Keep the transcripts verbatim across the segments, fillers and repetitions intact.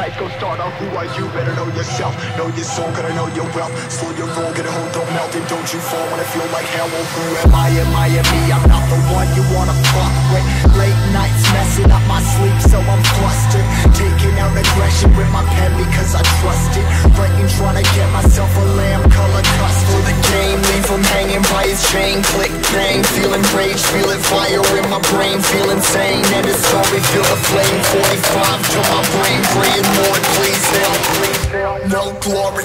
life go start out. Who are you? Better know yourself. Know your soul, gotta know your wealth. Slow your roll, get a hold, don't melt. And don't you fall when I feel like hell. Well, who am I? Am I am me? I'm not the one you wanna fuck with. Late nights messing up my sleep, so I'm flustered. Taking out aggression with my pen because I trust it. Writing, trying to get myself a lamb color custard. The game, leave him hanging by his chain. Click, bang, feeling rage, feeling fire in my brain. Feel insane, and it's always feel the flame. Forty-five to my brain, praying Lord, please help, please help. No glory.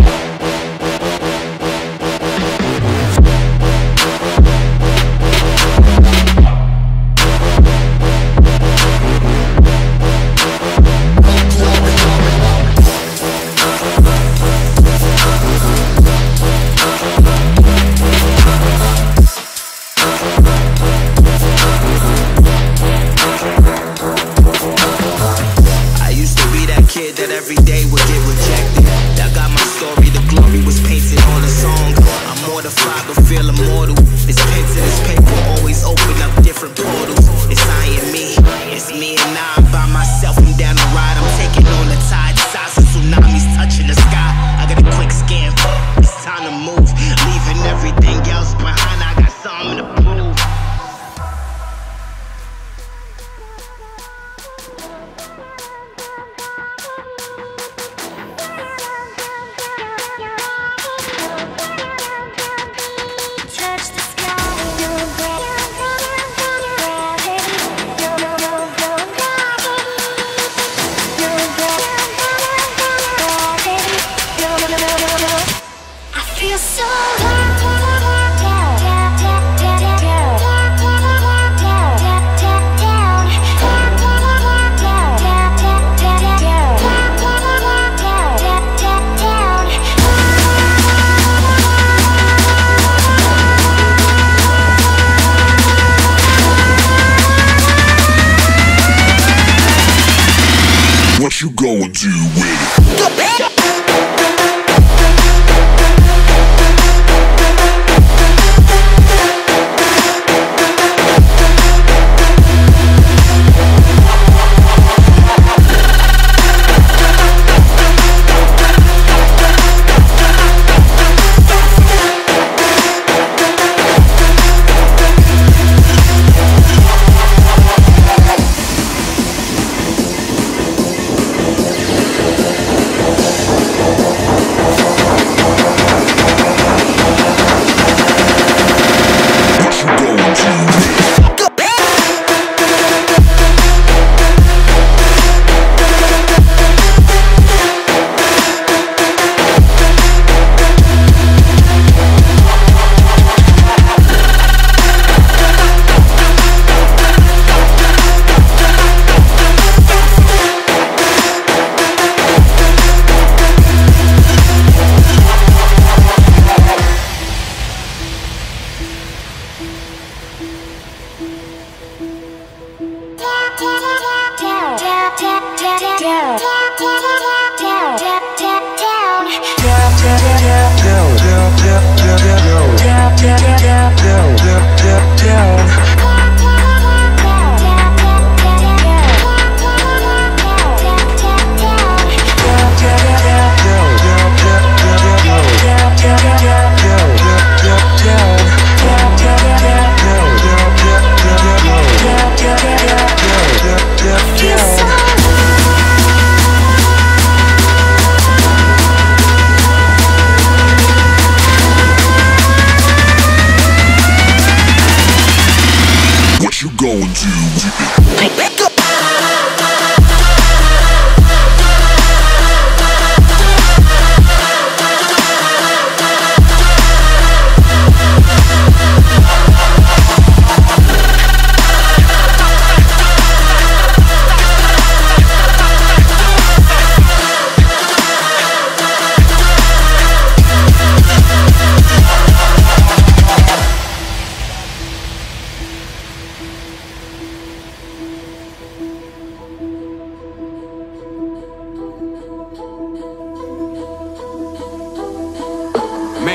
Every day would get rejected. I got my story, the glory was painted on a song. I'm mortified but feel immortal. It's pen to this paper, always open up different portals. It's I and me, it's me and I. I'm by myself, I'm down the ride. I'm taking on the tide, size of tsunamis touching the sky. I got a quick scan, it's time to move. Leaving everything else behind, I got something to prove. What you gonna do with it?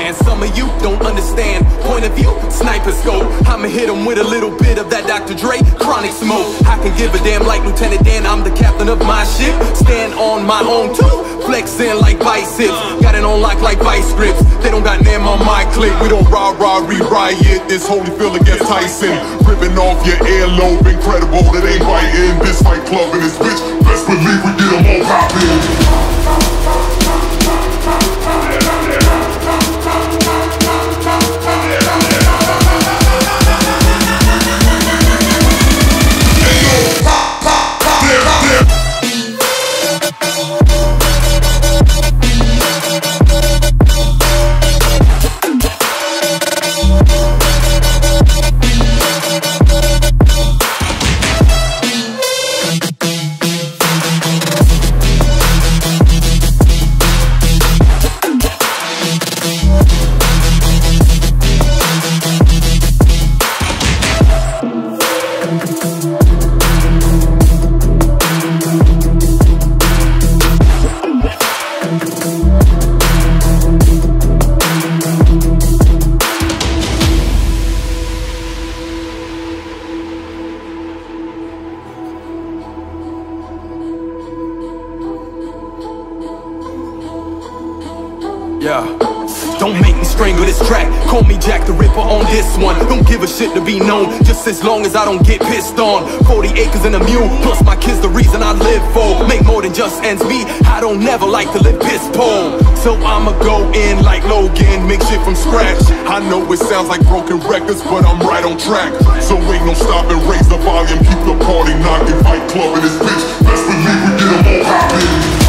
man. Some of you don't understand. Point of view, sniper scope. I'ma hit him with a little bit of that Doctor Dre chronic smoke. I can give a damn like Lieutenant Dan. I'm the captain of my ship. Stand on my own too. Flexing like biceps. Got it on lock like vice grips. They don't got name on my clip. We don't rah rah re-riot. This Holyfield against Tyson. Ripping off your earlobe. Incredible, that ain't biting. This fight club in this bitch. Best believe we get them all poppin'. Yeah. Don't make me strangle this track. Call me Jack the Ripper on this one. Don't give a shit to be known, just as long as I don't get pissed on. Forty acres and a mule, plus my kids the reason I live for. Make more than just ends meet. I don't never like to live piss poor. So I'ma go in like Logan, make shit from scratch. I know it sounds like broken records, but I'm right on track. So ain't no stop and raise the volume. Keep the party knocking. Fight club in this bitch. Best believe we get them all poppin'.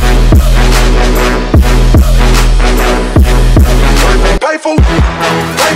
Playful,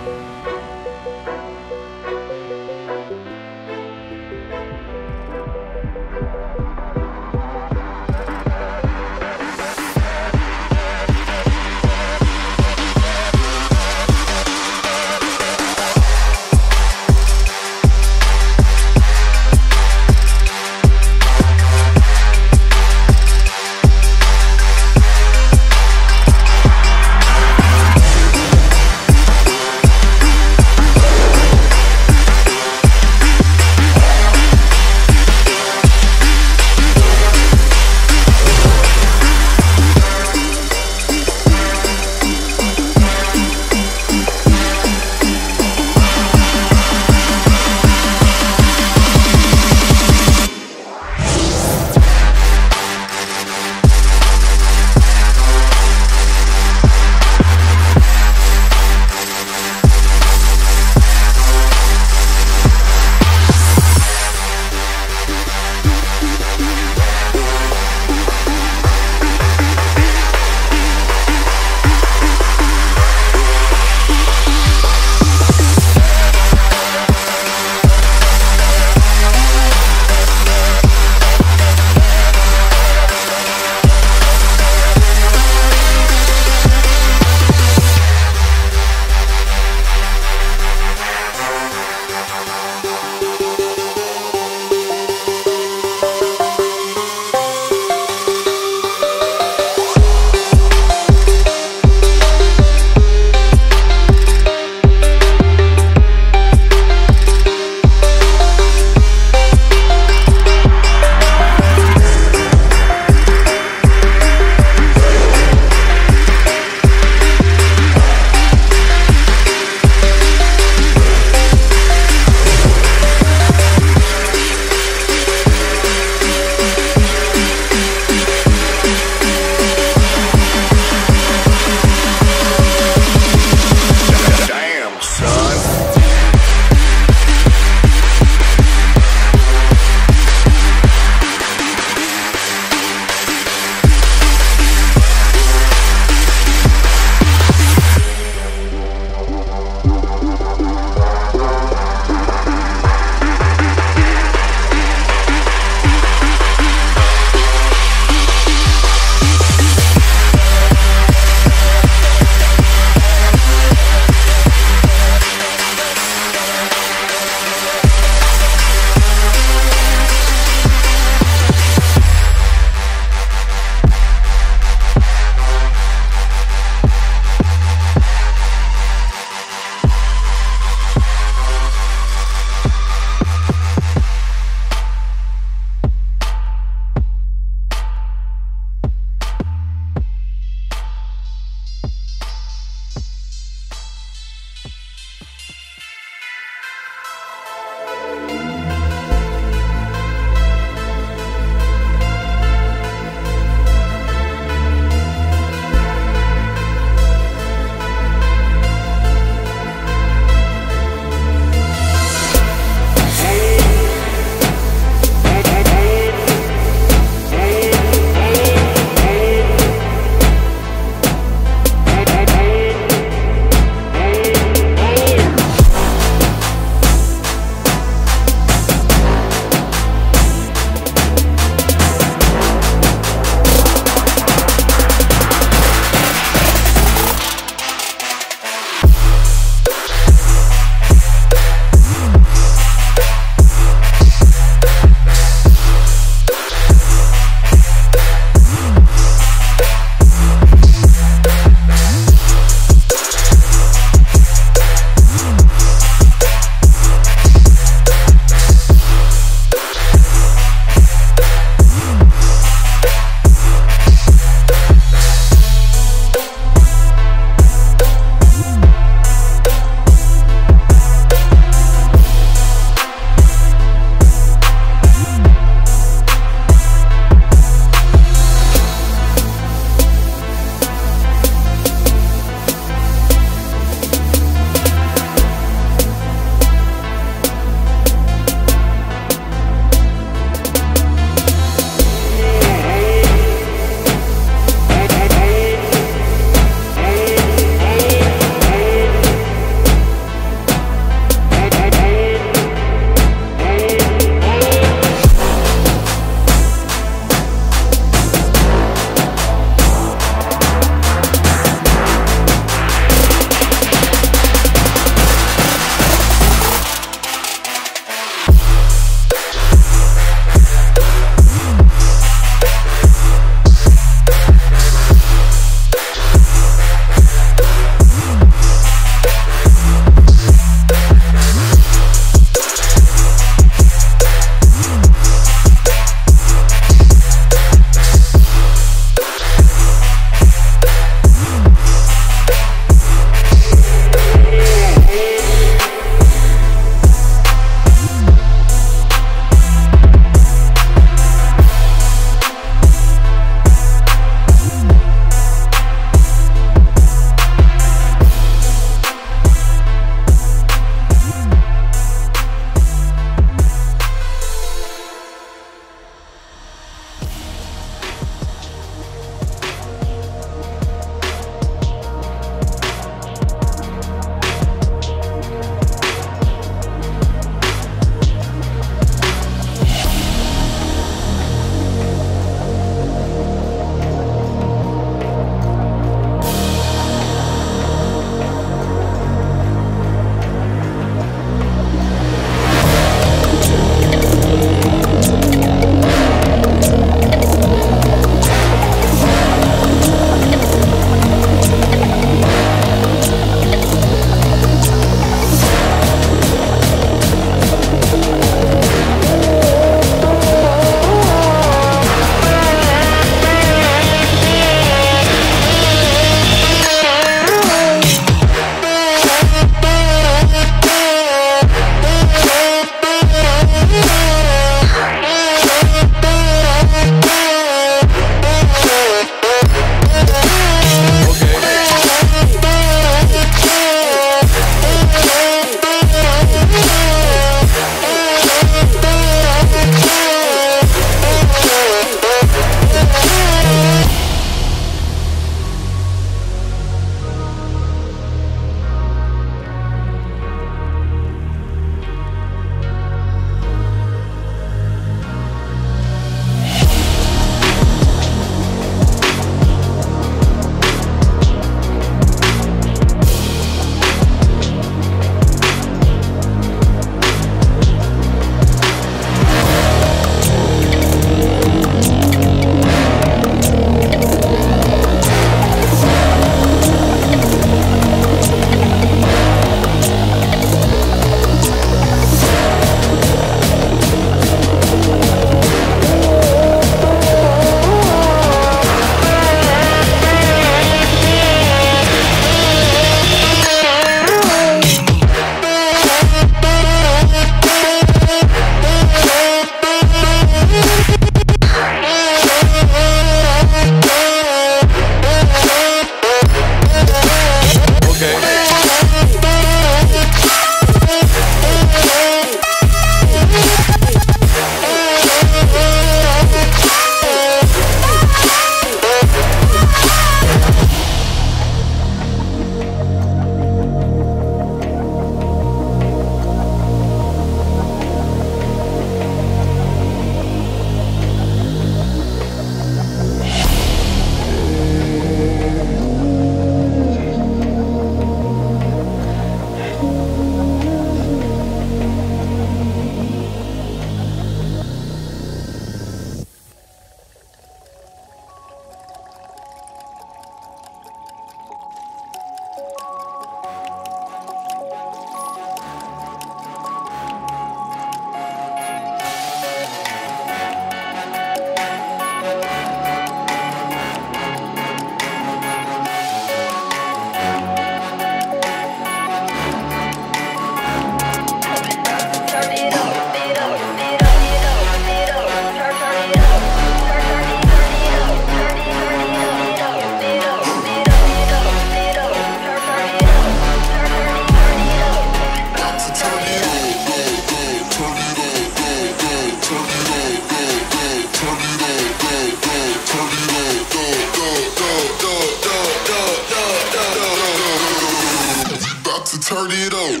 turn it up.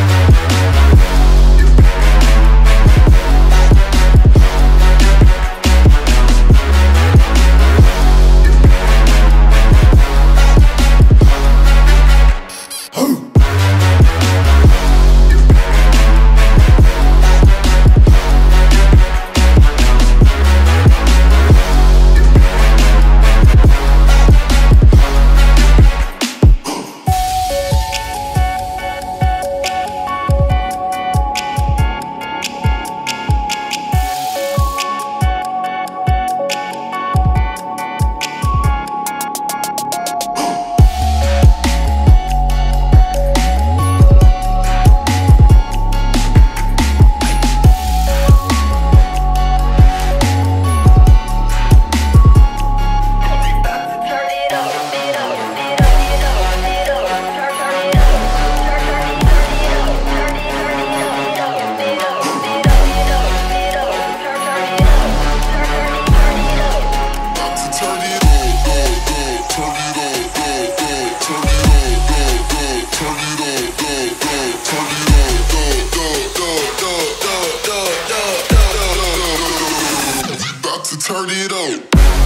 Turn it up.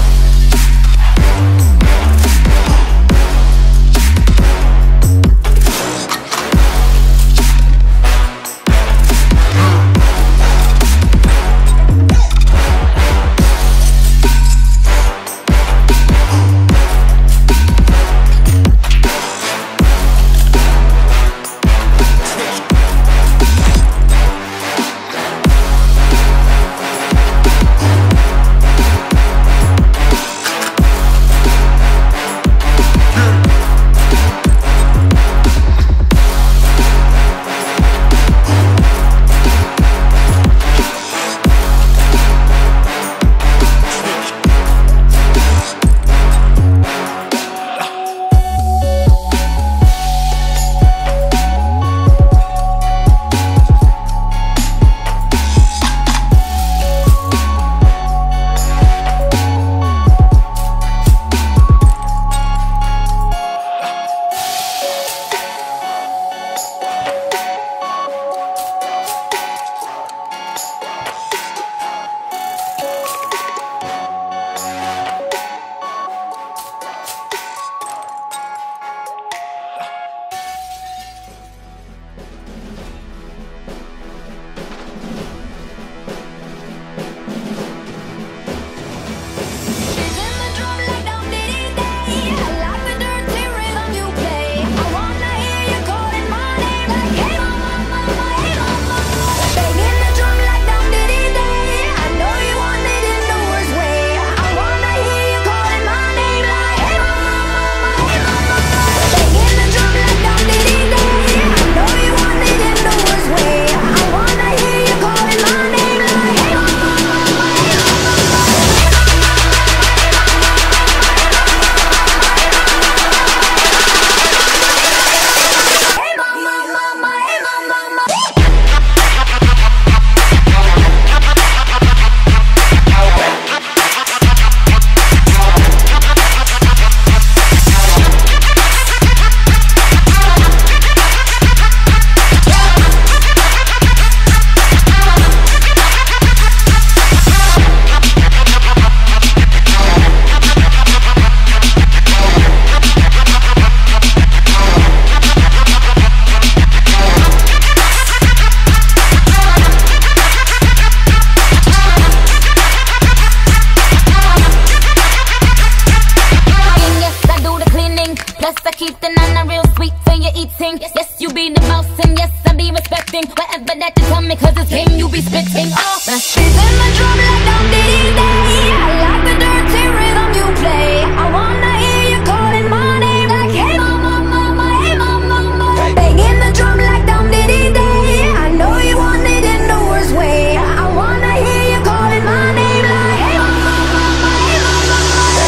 Yes, you be the boss, and yes, I be respecting whatever that you tell me, cause it's game you be spitting. Oh, beats in my drum like dum diddy day. I like the dirty rhythm you play. I wanna hear you calling my name like hey mama, mama, hey mama, mama. Banging the drum like dum diddy day. I know you want it in the worst way. I wanna hear you calling my name like hey mama, mama, hey mama, mama.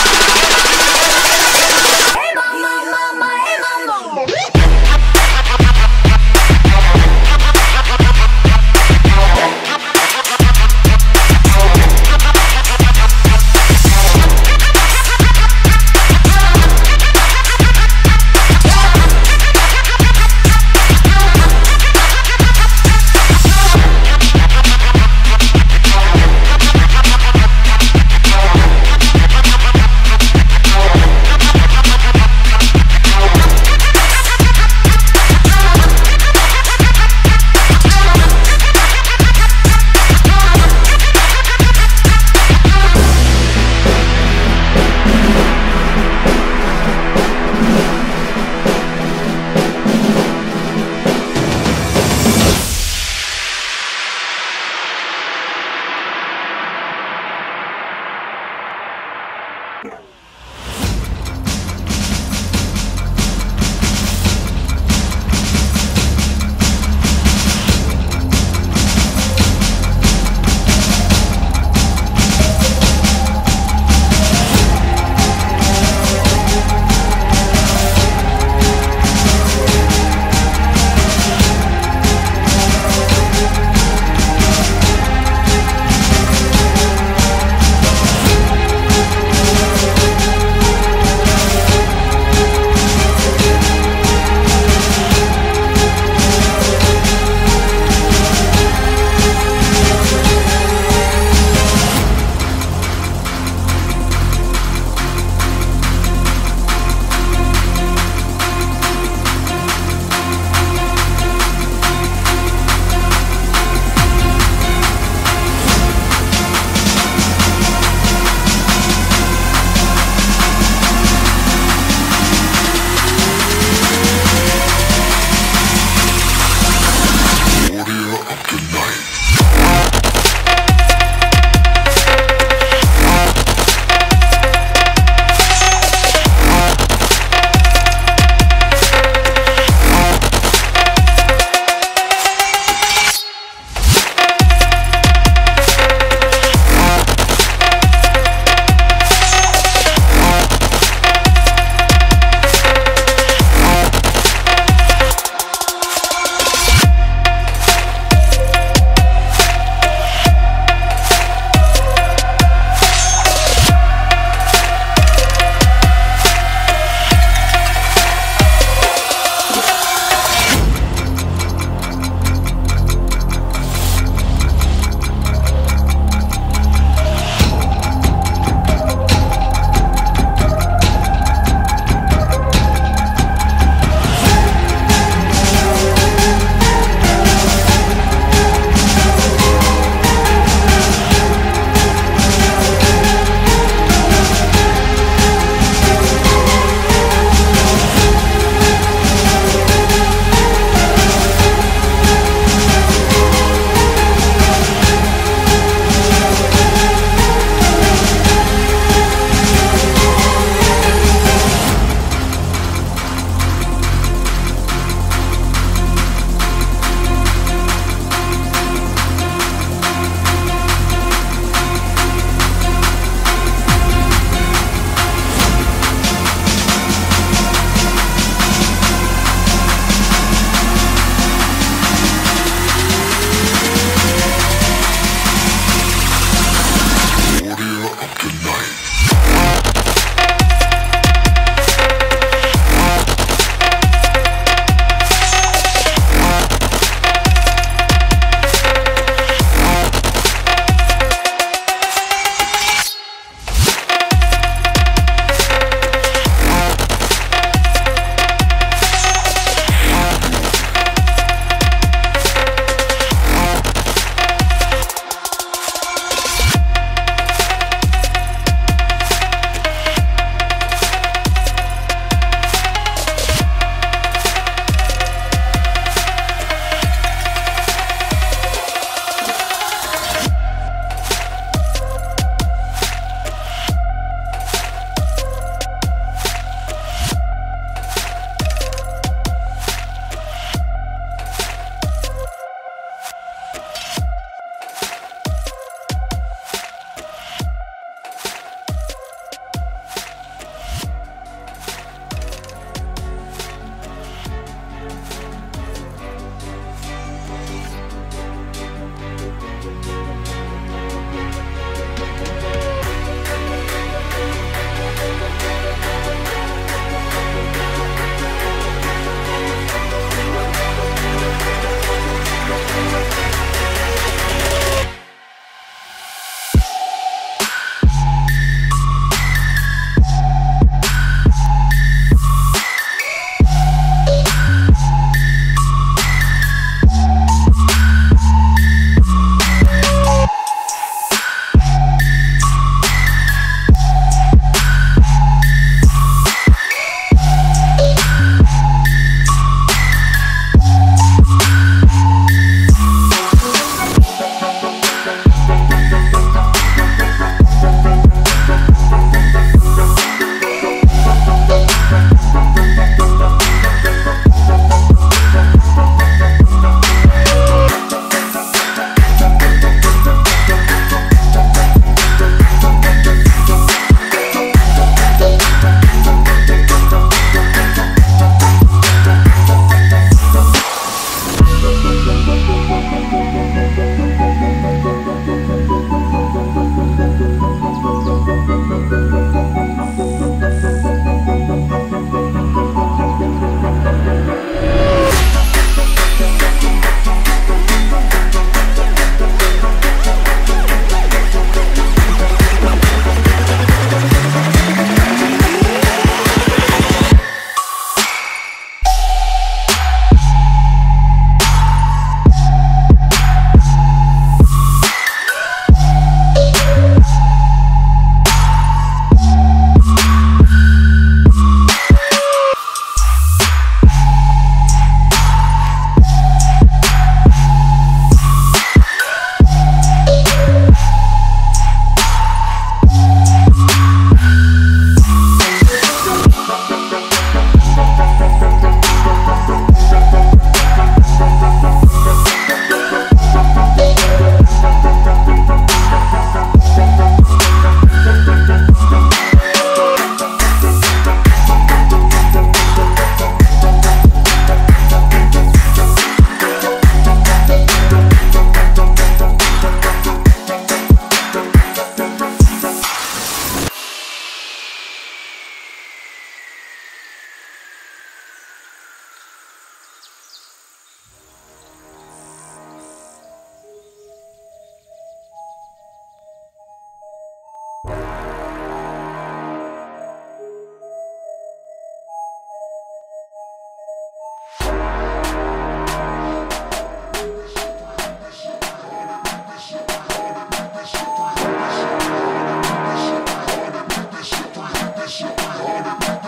Hey mama, mama, hey mama.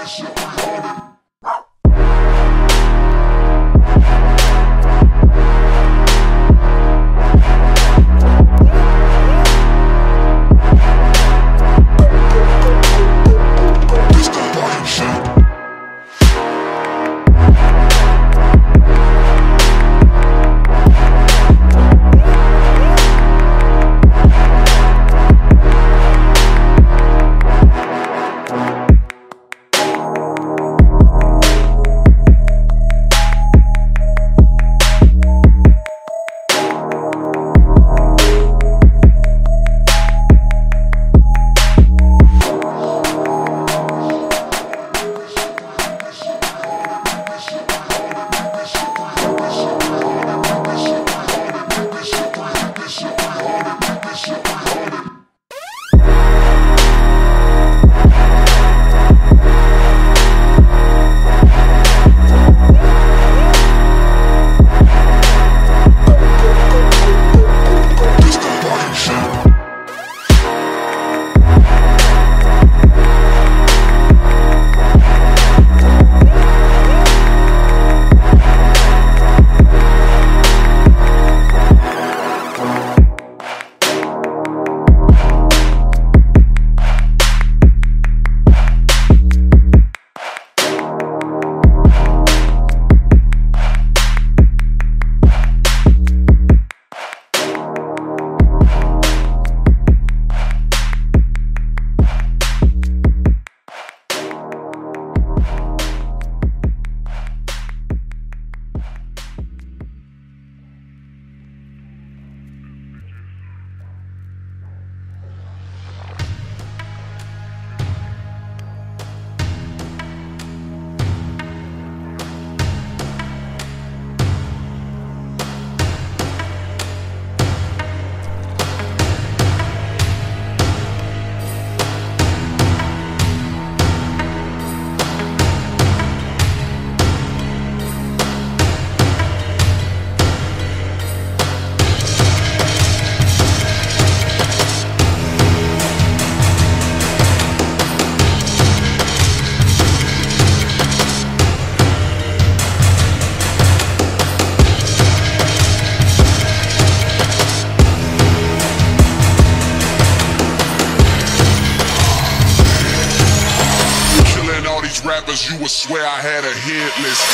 Rappers, you would swear I had a hit list.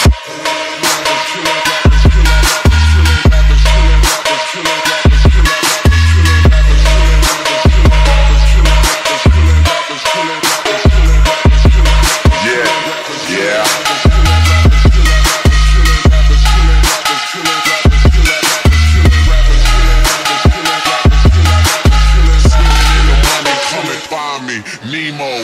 Yeah, yeah. Come and find me, Nemo.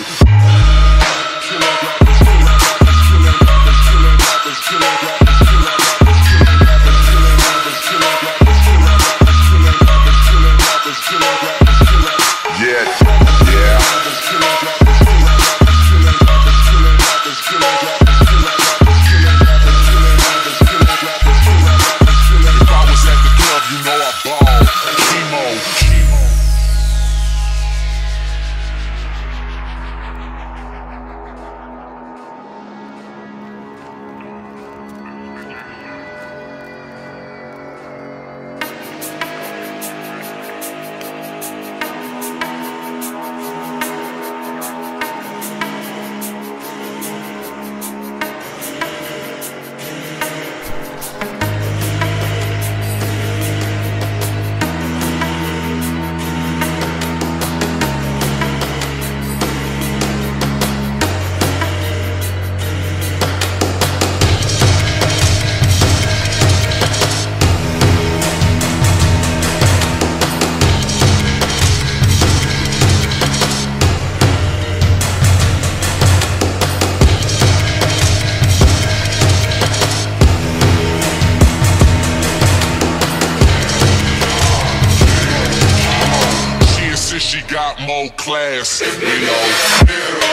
She got more class, you know.